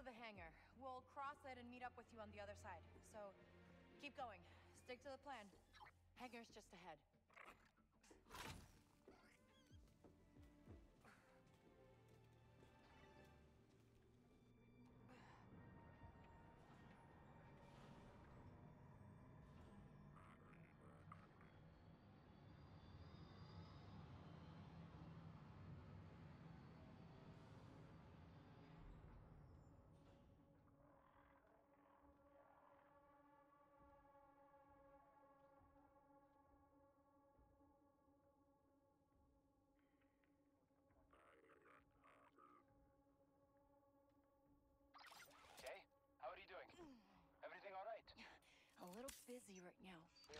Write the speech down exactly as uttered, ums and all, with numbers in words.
of the hangar. We'll cross it and meet up with you on the other side. So, keep going. Stick to the plan. Hangar's just ahead. Hey, how are you doing? Everything all right? A little busy right now.